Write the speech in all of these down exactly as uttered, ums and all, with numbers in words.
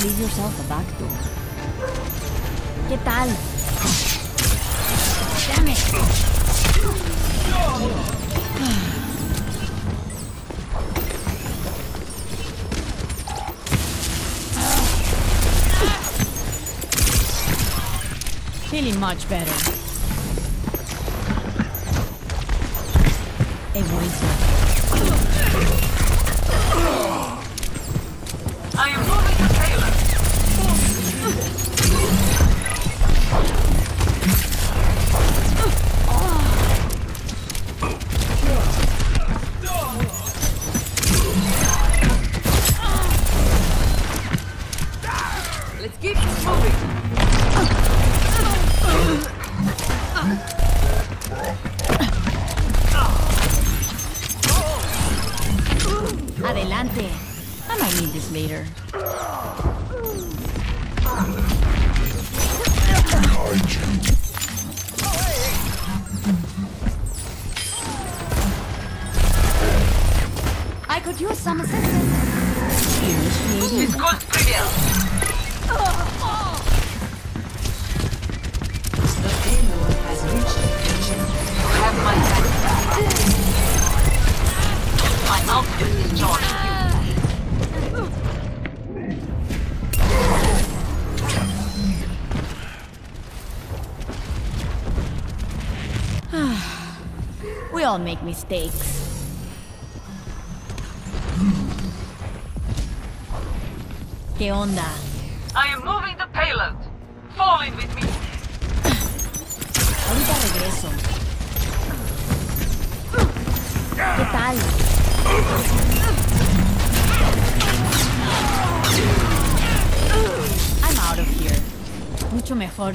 leave yourself a back door. ¿Qué tal? Damn it. Feeling much better. He vuelto. I am moving the payload. Let's keep this moving. Adelante. I might need this later. I could use some assistance. It's good, Trivial. The payload has reached the kitchen. You have my back. My outfit is joined. We all make mistakes. ¿Qué onda? I am moving the payload. Fall in with me. Ahorita regreso. ¿Qué tal? I'm out of here. Mucho mejor.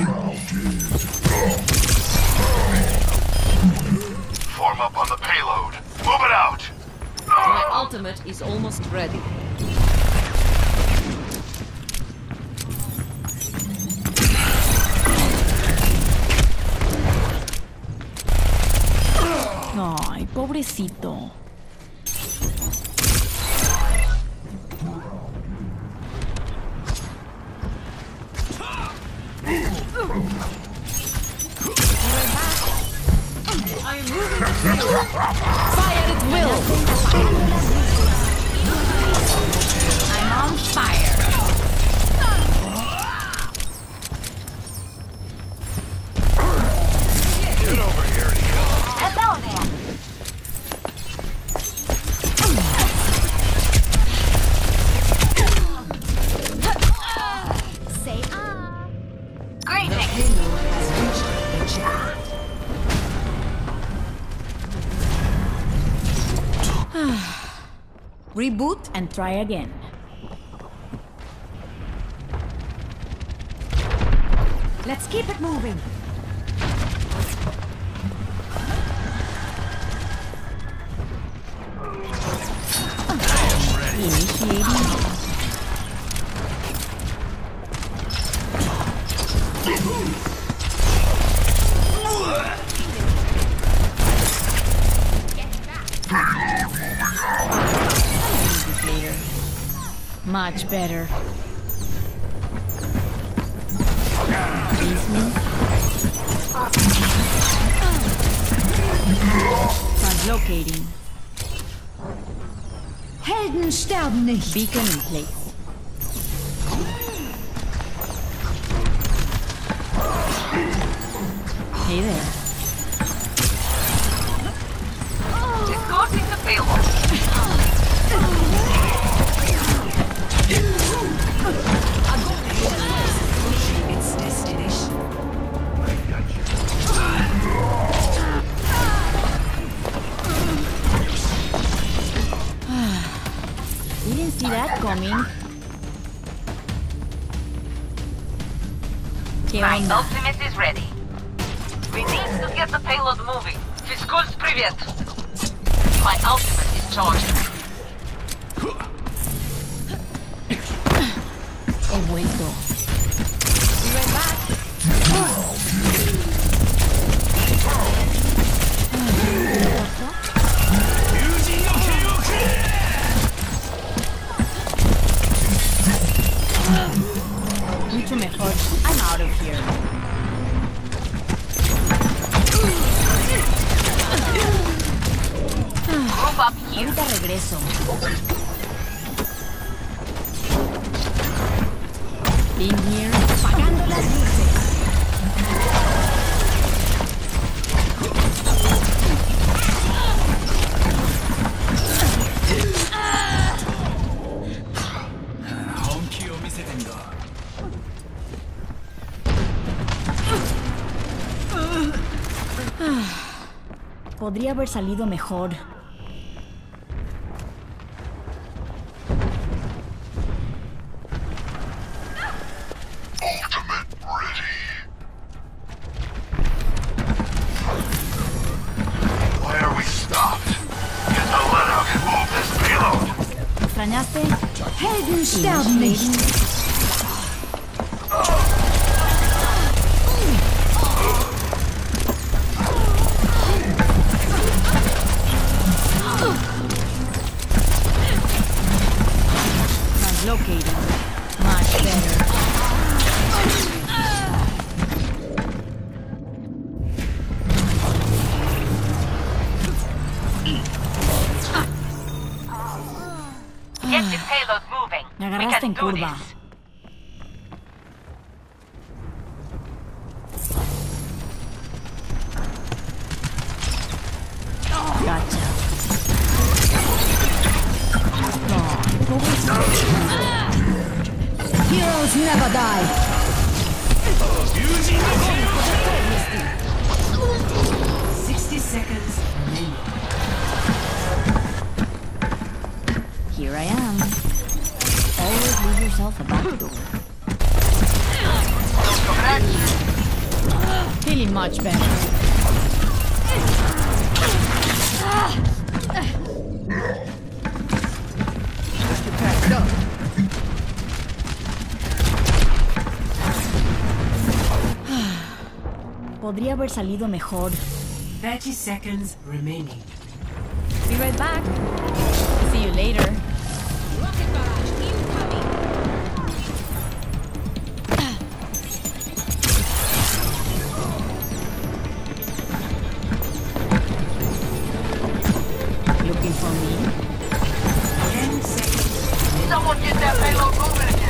Form up on the payload. Move it out! My ultimate is almost ready. Ay, pobrecito. I am moving the payload. Fire at will. I'm on fire. Get over here, Neil. Hello there. Say ah. The Greetings. payload has reached the kitchen. Reboot and try again. Let's keep it moving. Initiating. Later. Much better. Easement. Translocating. Helden sterben nicht. Beacon in place. Hey there. Escorting the payload. Its destination. We didn't see that coming. ¿Qué My onda? ultimate is ready. We need to get the payload moving. Fiskus, привет. My ultimate is charged. He vuelto. Be right back. mucho mejor. I'm out of here. Group up here. Ahorita regreso. In here. Apagando las luces. Podría haber salido mejor. Ultimate ready. Why are we stopped? Get the let out and move this payload. ¿Me extrañaste? Helden sterben nicht. Located. Much better. Get the payload moving. Me We agarraste can en do curva. this. Gotcha. Heroes never die. Sixty seconds remaining. Here I am. Always leave yourself a back door. Feeling much better. Podría haber salido mejor. Thirty seconds remaining. Be right back. See you later. Looking for me? Ten seconds. Someone get that payload moving again.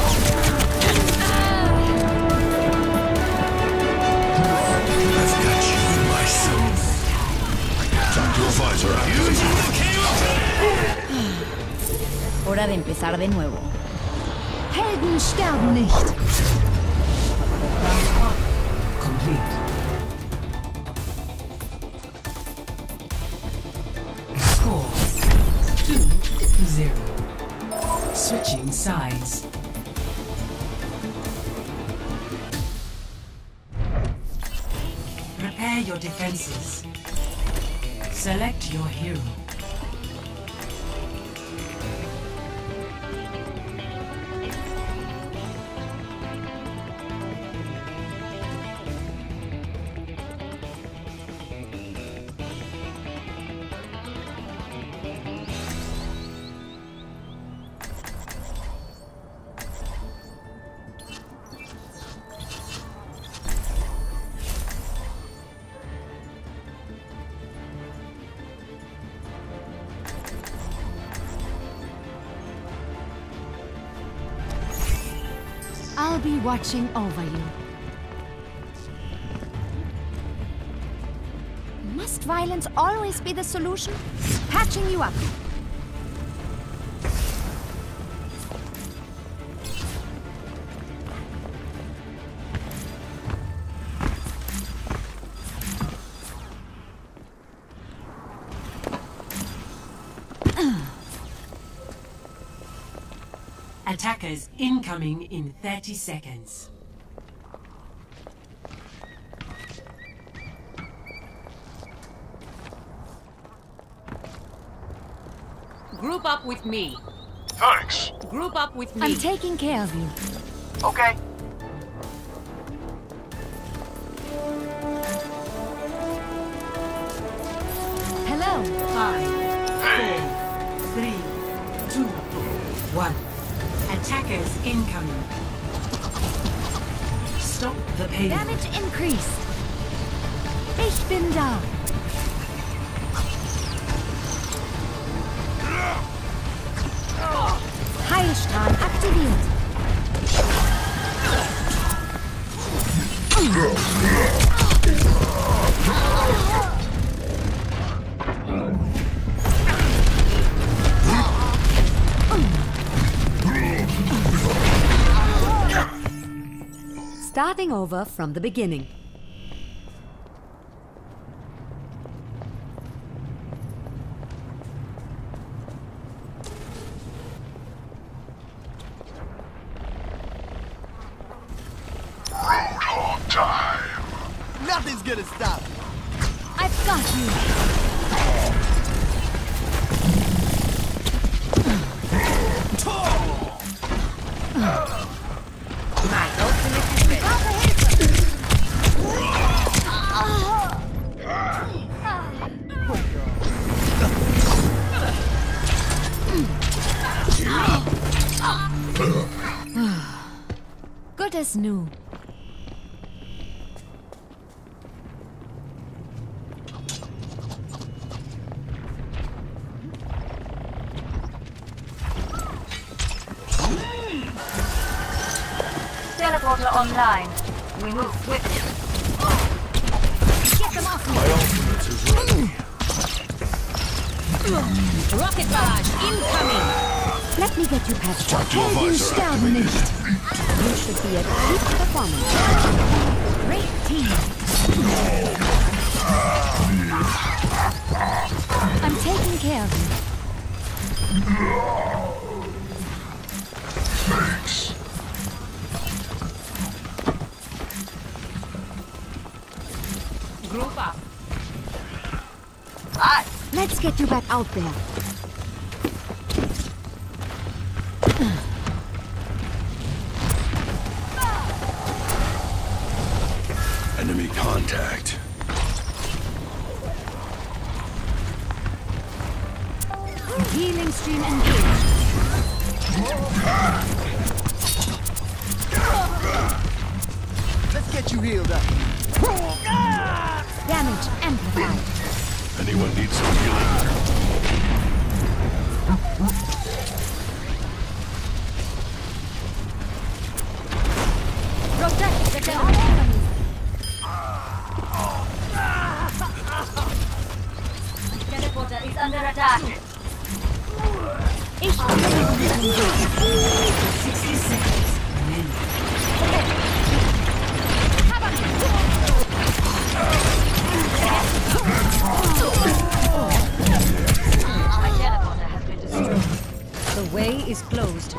Hora de empezar de nuevo. Helden sterben nicht. Complete. Score two to zero. Switching sides. Prepare your defenses. Select your hero. I'll be watching over you. Must violence always be the solution? Patching you up. Attackers incoming in thirty seconds. Group up with me. Thanks. Group up with me. I'm taking care of you. Okay. Hello. Five, four, three, two, one. Attackers incoming. Stop the payload. Damage increased. Ich bin da. Heilstrahl aktiviert. Starting over from the beginning. Roadhog time. Nothing's gonna stop me. I've got you. My ultimate is ready. Good as new. Teleporter online. We move quickly. Get them off me. My ultimate is ready. Rocket barrage incoming. Let me get you past that. Tactical Helden visor sterben nicht. You should be at peak performance. Great team. I'm taking care of you. Thanks. Group up. Aye. Let's get you back out there. Enemy contact. Healing stream engaged. Let's get you healed up. Damage amplified. Anyone need some healing? Protect the enemy. Teleporter is under attack. Ich bin sixty seconds remaining. My teleporter has been destroyed. The way is closed.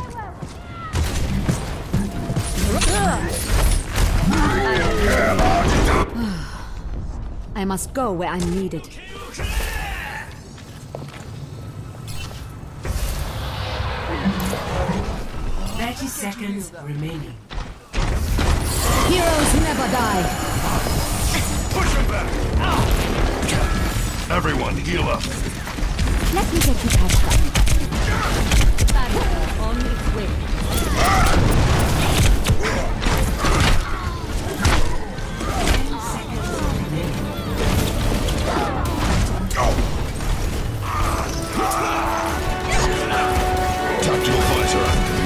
I must go where I'm needed. thirty seconds remaining. Heroes never die. Push him back! Everyone, heal up. Let me get you past that. Barrier on its way. Tactical visor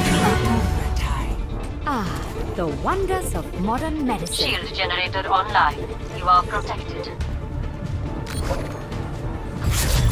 Ah, the wonders of modern medicine. Shield generator online. You are protected.